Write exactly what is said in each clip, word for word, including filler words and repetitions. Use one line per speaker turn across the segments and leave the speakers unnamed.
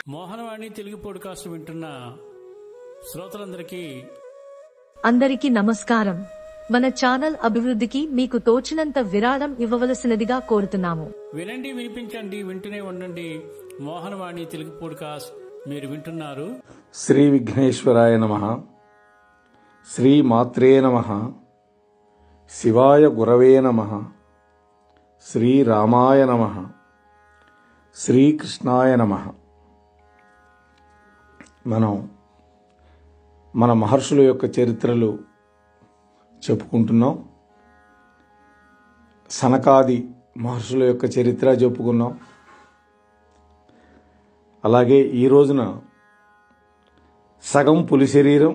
Mohanavani Telugu podcast వింటున్న శ్రోతలందరికీ
అందరికీ నమస్కారం. మన ఛానల్ అభివృద్ధికి మీకు తోచినంత విరాళం ఇవ్వవలసినదిగా కోరుతున్నాము.
వినండి, వినిపించండి, వింటూనే ఉండండి. మోహనవాణి తెలుగు పాడ్కాస్ట్ మీరు వింటున్నారు.
శ్రీ విఘ్నేశ్వరాయ నమః. శ్రీ మాత్రే నమః. శివాయ గురవే నమః. శ్రీ రామాయ నమః. శ్రీకృష్ణాయ నమః. మనం మన మహర్షుల యొక్క చరిత్రలు చెప్పుకుంటున్నాం. సనకాది మహర్షుల యొక్క చరిత్ర చెప్పుకున్నాం. అలాగే ఈ రోజున సగం పులి శరీరం,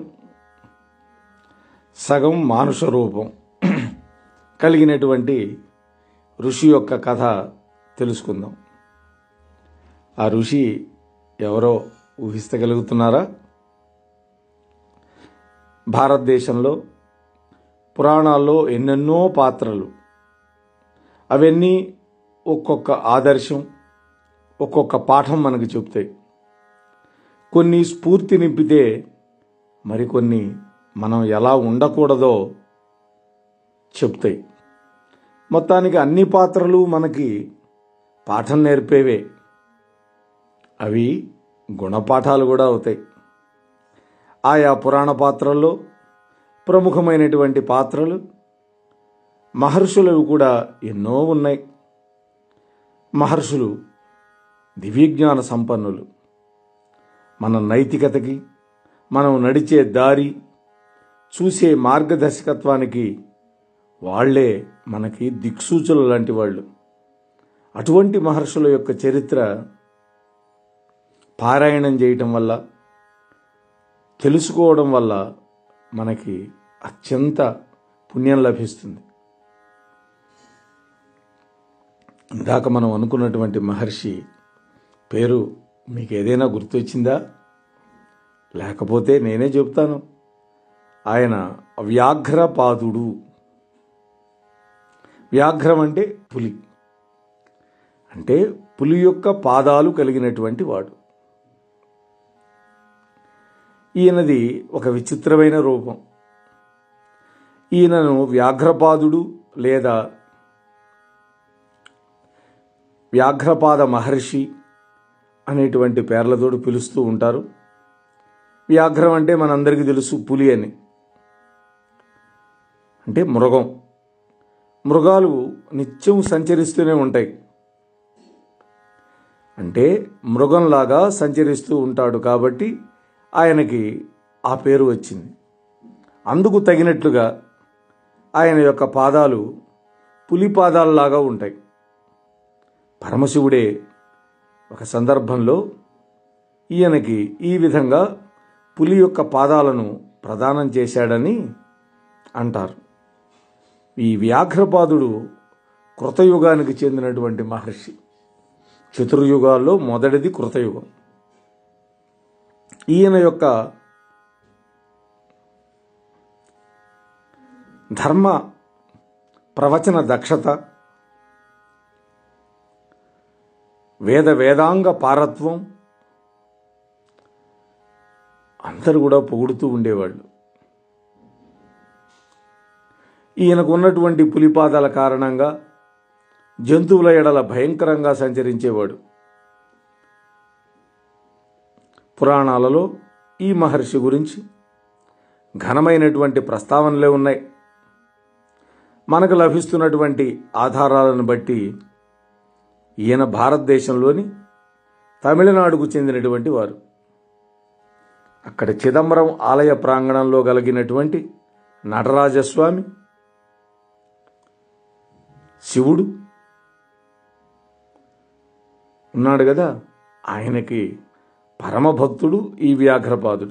సగం మానుష రూపం కలిగినటువంటి ఋషి యొక్క కథ తెలుసుకుందాం. ఆ ఋషి ఎవరో ఊహిస్తగలుగుతున్నారా? భారతదేశంలో పురాణాల్లో ఎన్నెన్నో పాత్రలు, అవన్నీ ఒక్కొక్క ఆదర్శం, ఒక్కొక్క పాఠం మనకు చెప్తాయి. కొన్ని స్ఫూర్తి నింపితే మరికొన్ని మనం ఎలా ఉండకూడదో చెప్తాయి. మొత్తానికి అన్ని పాత్రలు మనకి పాఠం నేర్పేవే. అవి గుణపాఠాలు కూడా అవుతాయి. ఆయా పురాణ పాత్రల్లో ప్రముఖమైనటువంటి పాత్రలు మహర్షులవి కూడా ఎన్నో ఉన్నాయి. మహర్షులు దివ్యజ్ఞాన సంపన్నులు. మన నైతికతకి, మనం నడిచే దారి, చూసే మార్గదర్శకత్వానికి వాళ్లే మనకి దిక్సూచులు లాంటి వాళ్ళు. అటువంటి మహర్షుల యొక్క చరిత్ర పారాయణం చేయటం వల్ల, తెలుసుకోవడం వల్ల మనకి అత్యంత పుణ్యం లభిస్తుంది. ఇందాక మనం అనుకున్నటువంటి మహర్షి పేరు మీకు ఏదైనా గుర్తొచ్చిందా? లేకపోతే నేనే చెప్తాను. ఆయన వ్యాఘ్రపాదుడు. వ్యాఘ్రం అంటే పులి, అంటే పులి యొక్క పాదాలు కలిగినటువంటి వాడు. ఈయనది ఒక విచిత్రమైన రూపం. ఈయనను వ్యాఘ్రపాదుడు లేదా వ్యాఘ్రపాద మహర్షి అనేటువంటి పేర్లతోటి పిలుస్తూ ఉంటారు. వ్యాఘ్రం అంటే మనందరికీ తెలుసు పులి అని, అంటే మృగం. మృగాలు నిత్యం సంచరిస్తూనే ఉంటాయి, అంటే మృగంలాగా సంచరిస్తూ ఉంటాడు కాబట్టి ఆయనకి ఆ పేరు వచ్చింది. అందుకు తగినట్లుగా ఆయన యొక్క పాదాలు పులి పాదాలలాగా ఉంటాయి. పరమశివుడే ఒక సందర్భంలో ఈయనకి ఈ విధంగా పులి యొక్క పాదాలను ప్రదానం చేశాడని అంటారు. ఈ వ్యాఘ్రపాదుడు కృతయుగానికి చెందినటువంటి మహర్షి. చతుర్యుగాల్లో మొదటిది కృతయుగం. ఈయన యొక్క ధర్మ ప్రవచన దక్షత, వేద వేదాంగ పారత్వం అందరూ కూడా పొగుడుతూ ఉండేవాళ్ళు. ఈయనకు ఉన్నటువంటి పులిపాదాల కారణంగా జంతువుల ఎడల భయంకరంగా సంచరించేవాడు. పురాణాలలో ఈ మహర్షి గురించి ఘనమైనటువంటి ప్రస్తావనలే ఉన్నాయి. మనకు లభిస్తున్నటువంటి ఆధారాలను బట్టి ఈయన భారతదేశంలోని తమిళనాడుకు చెందినటువంటి వారు. అక్కడ చిదంబరం ఆలయ ప్రాంగణంలో కలిగినటువంటి నటరాజస్వామి, శివుడు ఉన్నాడు కదా, ఆయనకి పరమభక్తుడు ఈ వ్యాఘ్రపాదుడు.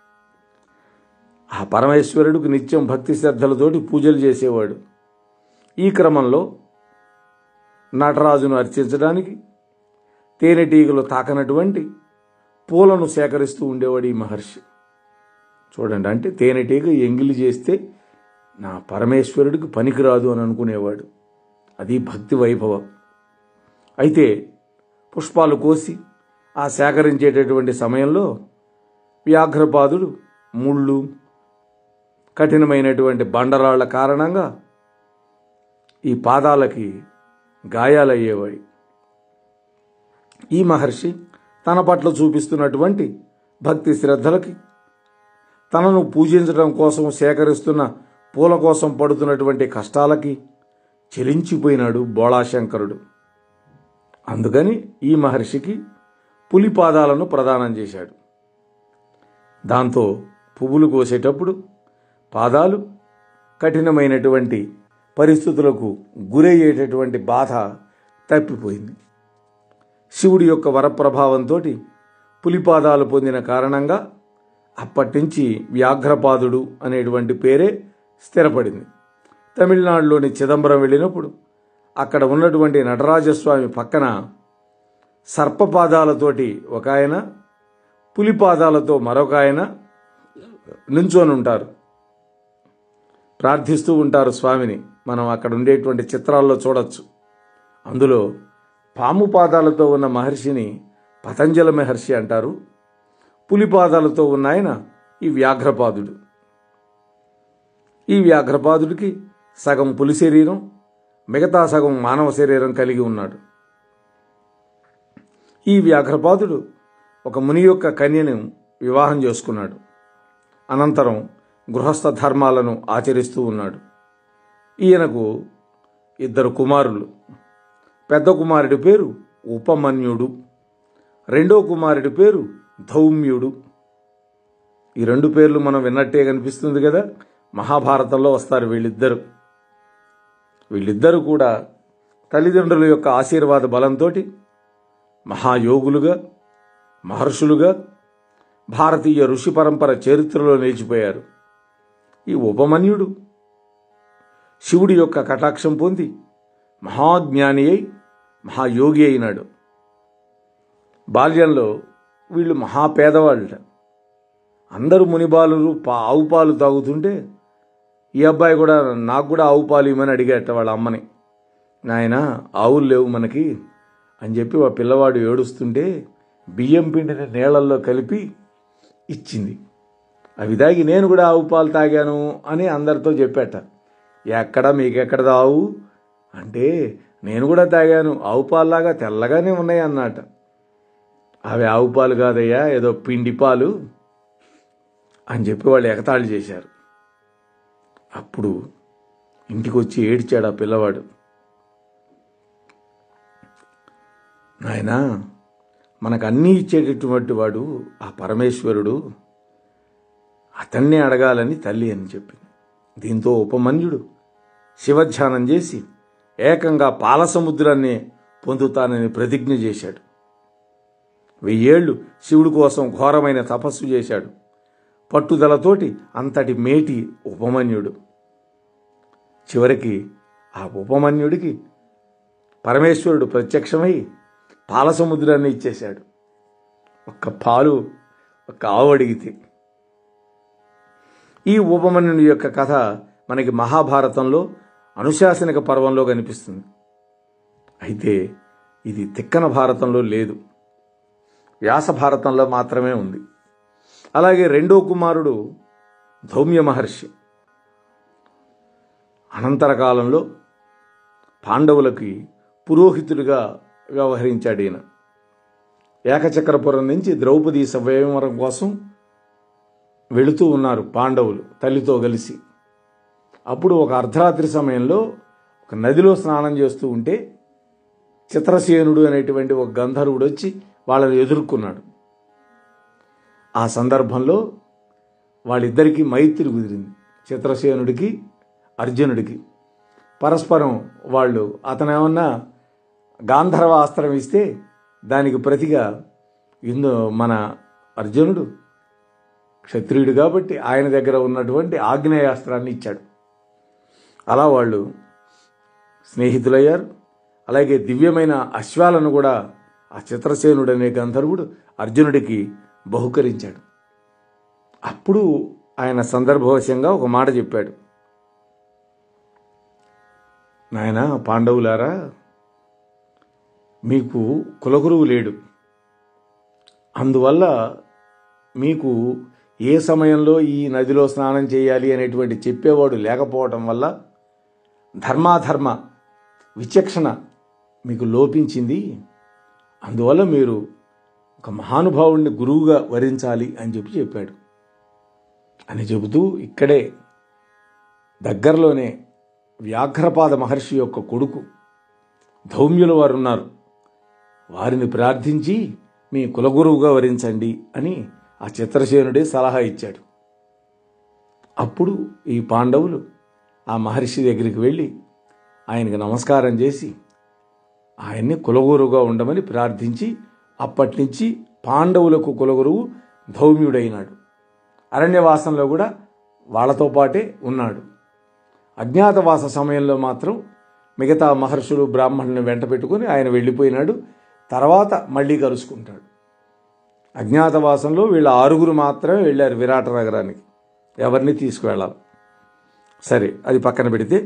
ఆ పరమేశ్వరుడికి నిత్యం భక్తి శ్రద్ధలతోటి పూజలు చేసేవాడు. ఈ క్రమంలో నటరాజును అర్చించడానికి తేనెటీగలు తాకనటువంటి పూలను సేకరిస్తూ ఉండేవాడు ఈ మహర్షి. చూడండి, అంటే తేనెటీగ ఎంగిలి చేస్తే నా పరమేశ్వరుడికి పనికిరాదు అని అనుకునేవాడు. అది భక్తి వైభవం. అయితే పుష్పాలు కోసి ఆ సేకరించేటటువంటి సమయంలో వ్యాఘ్రపాదుడు ముళ్ళు, కఠినమైనటువంటి బండరాళ్ల కారణంగా ఈ పాదాలకి గాయాలయ్యేవాయి. ఈ మహర్షి తన పట్ల చూపిస్తున్నటువంటి భక్తి శ్రద్ధలకి, తనను పూజించడం కోసం సేకరిస్తున్న పూల కోసం పడుతున్నటువంటి కష్టాలకి చెలించిపోయినాడు బోళాశంకరుడు. అందుకని ఈ మహర్షికి పులి పాదాలను ప్రదానం చేశాడు. దాంతో పువ్వులు కోసేటప్పుడు పాదాలు కఠినమైనటువంటి పరిస్థితులకు గురయ్యేటటువంటి బాధ తప్పిపోయింది. శివుడి యొక్క వరప్రభావంతో పులిపాదాలు పొందిన కారణంగా అప్పటి నుంచి వ్యాఘ్రపాదుడు అనేటువంటి పేరే స్థిరపడింది. తమిళనాడులోని చిదంబరం వెళ్ళినప్పుడు అక్కడ ఉన్నటువంటి నటరాజస్వామి పక్కన సర్పపాదాలతోటి ఒక ఆయన, పులిపాదాలతో మరొక ఆయన నించొని ఉంటారు, ప్రార్థిస్తూ ఉంటారు స్వామిని. మనం అక్కడ ఉండేటువంటి చిత్రాల్లో చూడొచ్చు. అందులో పాము పాదాలతో ఉన్న మహర్షిని పతంజల మహర్షి అంటారు. పులిపాదాలతో ఉన్న ఆయన ఈ వ్యాఘ్రపాదుడు. ఈ వ్యాఘ్రపాదుడికి సగం పులి శరీరం, మిగతా సగం మానవ శరీరం కలిగి ఉన్నాడు. ఈ వ్యాఘ్రపాదుడు ఒక ముని యొక్క కన్యను వివాహం చేసుకున్నాడు. అనంతరం గృహస్థ ధర్మాలను ఆచరిస్తూ ఉన్నాడు. ఈయనకు ఇద్దరు కుమారులు. పెద్ద కుమారుడి పేరు ఉపమన్యుడు, రెండో కుమారుడి పేరు ధౌమ్యుడు. ఈ రెండు పేర్లు మనం విన్నట్టే కనిపిస్తుంది కదా, మహాభారతంలో వస్తారు వీళ్ళిద్దరు. వీళ్ళిద్దరూ కూడా తల్లిదండ్రుల యొక్క ఆశీర్వాద బలంతో మహాయోగులుగా, మహర్షులుగా భారతీయ ఋషి పరంపర చరిత్రలో నిలిచిపోయారు. ఈ ఉపమన్యుడు శివుడి యొక్క కటాక్షం పొంది మహాజ్ఞాని అయి మహాయోగి అయినాడు. బాల్యంలో వీళ్ళు మహాపేదవాళ్ళ. అందరూ మునిబాలురు పా ఆవు పాలు తాగుతుంటే ఈ అబ్బాయి కూడా నాకు కూడా ఆవు పాలు ఇవ్వమని అడిగేట వాళ్ళ అమ్మని. నాయన ఆవులు లేవు మనకి అని చెప్పి ఆ పిల్లవాడు ఏడుస్తుంటే బియ్యం పిండిని నీళ్లల్లో కలిపి ఇచ్చింది. అవి తాగి నేను కూడా ఆవు పాలు తాగాను అని అందరితో చెప్పాట. ఎక్కడ మీకెక్కడ ఆవు అంటే నేను కూడా తాగాను, ఆవు పాలులాగా తెల్లగానే ఉన్నాయి అన్నట. అవి ఆవు పాలు కాదయ్యా, ఏదో పిండి పాలు అని చెప్పి వాళ్ళు ఎగతాళి చేశారు. అప్పుడు ఇంటికి వచ్చి ఏడ్చాడు ఆ పిల్లవాడు. నాయనా, మనకు అన్నీ ఇచ్చేటటువంటి వాడు ఆ పరమేశ్వరుడు, అతన్నే అడగాలని తల్లి అని చెప్పింది. దీంతో ఉపమన్యుడు శివధ్యానం చేసి ఏకంగా పాల సముద్రాన్ని పొందుతానని ప్రతిజ్ఞ చేశాడు. వెయ్యేళ్లు శివుడి కోసం ఘోరమైన తపస్సు చేశాడు. పట్టుదలతోటి అంతటి మేటి ఉపమన్యుడు. చివరికి ఆ ఉపమన్యుడికి పరమేశ్వరుడు ప్రత్యక్షమై పాల సముద్రాన్ని ఇచ్చేశాడు. ఒక్క పాలు ఒక్క ఆవు అడిగితే. ఈ ఉపమన్యుడి యొక్క కథ మనకి మహాభారతంలో అనుశాసనిక పర్వంలో కనిపిస్తుంది. అయితే ఇది తిక్కన భారతంలో లేదు, వ్యాస భారతంలో మాత్రమే ఉంది. అలాగే రెండో కుమారుడు ధౌమ్య మహర్షి. అనంతర కాలంలో పాండవులకి పురోహితుడిగా వ్యవహరించాడు ఈయన. ఏకచక్రపురం నుంచి ద్రౌపది స్వయంవరం కోసం వెళుతూ ఉన్నారు పాండవులు తల్లితో కలిసి. అప్పుడు ఒక అర్ధరాత్రి సమయంలో ఒక నదిలో స్నానం చేస్తూ ఉంటే చిత్రసేనుడు అనేటువంటి ఒక గంధర్వుడు వచ్చి వాళ్ళని ఎదుర్కొన్నాడు. ఆ సందర్భంలో వాళ్ళిద్దరికీ మైత్రి కుదిరింది, చిత్రసేనుడికి అర్జునుడికి. పరస్పరం వాళ్ళు అతనేమన్నా గాంధర్వ అస్త్రం ఇస్తే దానికి ప్రతిగా ఇందు మన అర్జునుడు క్షత్రియుడు కాబట్టి ఆయన దగ్గర ఉన్నటువంటి ఆగ్నేయాస్త్రాన్ని ఇచ్చాడు. అలా వాళ్ళు స్నేహితులయ్యారు. అలాగే దివ్యమైన అశ్వాలను కూడా ఆ చిత్రసేనుడు అనే గంధర్వుడు అర్జునుడికి బహుకరించాడు. అప్పుడు ఆయన సందర్భవశంగా ఒక మాట చెప్పాడు. నాయనా పాండవులారా, మీకు కులగురువు లేడు, అందువల్ల మీకు ఏ సమయంలో ఈ నదిలో స్నానం చేయాలి అనేటువంటి చెప్పేవాడు లేకపోవటం వల్ల ధర్మాధర్మ విచక్షణ మీకు లోపించింది. అందువల్ల మీరు ఒక మహానుభావుడిని గురువుగా వరించాలి అని చెప్పి చెప్పాడు అని చెబుతూ ఇక్కడే దగ్గరలోనే వ్యాఘ్రపాద మహర్షి యొక్క కొడుకు ధౌమ్యుల వారు ఉన్నారు. వారిని ప్రార్థించి మీ కులగురువుగా వరించండి అని ఆ చిత్రసేనుడే సలహా ఇచ్చాడు. అప్పుడు ఈ పాండవులు ఆ మహర్షి దగ్గరికి వెళ్ళి ఆయనకు నమస్కారం చేసి ఆయన్ని కులగురువుగా ఉండమని ప్రార్థించి అప్పటి నుంచి పాండవులకు కులగురువు ధౌమ్యుడైనాడు. అరణ్యవాసంలో కూడా వాళ్ళతో పాటే ఉన్నాడు. అజ్ఞాతవాస సమయంలో మాత్రం మిగతా మహర్షులు బ్రాహ్మణుని వెంట పెట్టుకుని ఆయన వెళ్ళిపోయినాడు. తర్వాత మళ్ళీ కలుసుకుంటాడు. అజ్ఞాతవాసంలో వీళ్ళ ఆరుగురు మాత్రమే వెళ్ళారు విరాట నగరానికి, ఎవరిని తీసుకువెళ్ళాలి. సరే, అది పక్కన పెడితే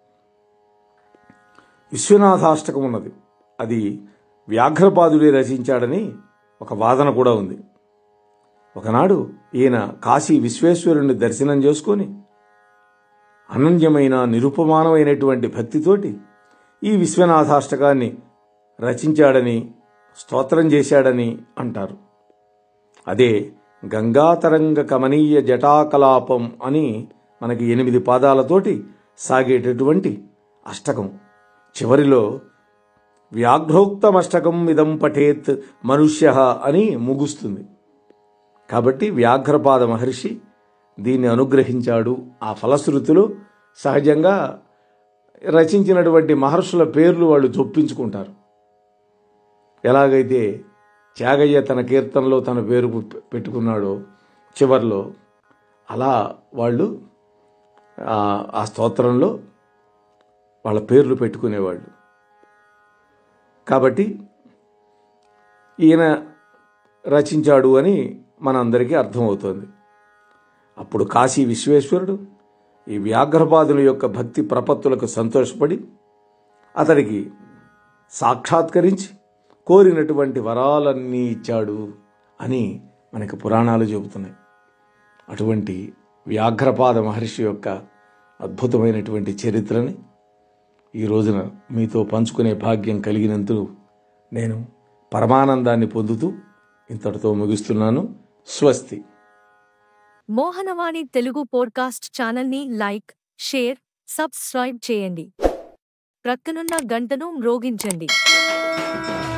విశ్వనాథాష్టకం ఉన్నది. అది వ్యాఘ్రపాదుడే రచించాడని ఒక వాదన కూడా ఉంది. ఒకనాడు ఈయన కాశీ విశ్వేశ్వరుణ్ణి దర్శనం చేసుకొని అనన్యమైన నిరుపమానమైనటువంటి భక్తితోటి ఈ విశ్వనాథాష్టకాన్ని రచించాడని స్తోత్రం చేశాడని అంటారు. అదే గంగాతరంగ కమనీయ జటాకలాపం అని మనకి ఎనిమిది పాదాలతోటి సాగేటటువంటి అష్టకం. చివరిలో వ్యాఘ్రోక్తమష్టకం ఇదం పఠేత్ మనుష్య అని ముగుస్తుంది. కాబట్టి వ్యాఘ్రపాద మహర్షి దీన్ని అనుగ్రహించాడు. ఆ ఫలశ్రుతిలో సహజంగా రచించినటువంటి మహర్షుల పేర్లు వాళ్ళు చొప్పించుకుంటారు. ఎలాగైతే త్యాగయ్య తన కీర్తనలో తన పేరు పెట్టుకున్నాడో చివర్లో, అలా వాళ్ళు ఆ స్తోత్రంలో వాళ్ళ పేర్లు పెట్టుకునేవాళ్ళు. కాబట్టి ఈయన రచించాడు అని మనందరికీ అర్థమవుతోంది. అప్పుడు కాశీ విశ్వేశ్వరుడు ఈ వ్యాఘ్రపాదుల యొక్క భక్తి ప్రపత్తులకు సంతోషపడి అతడికి సాక్షాత్కరించి కోరినటువంటి వరాలన్నీ ఇచ్చాడు అని మనకి పురాణాలు చెబుతున్నాయి. అటువంటి వ్యాఘ్రపాద మహర్షి యొక్క అద్భుతమైనటువంటి చరిత్రని ఈ రోజున మీతో పంచుకునే భాగ్యం కలిగినందుకు నేను పరమానందాన్ని పొందుతూ ఇంతటితో ముగిస్తున్నాను. స్వస్తి.
మోహనవాణి తెలుగు పోడ్కాస్ట్ ఛానల్ని లైక్, షేర్, సబ్స్క్రైబ్ చేయండి. ప్రక్కనున్న గంటను మ్రోగించండి.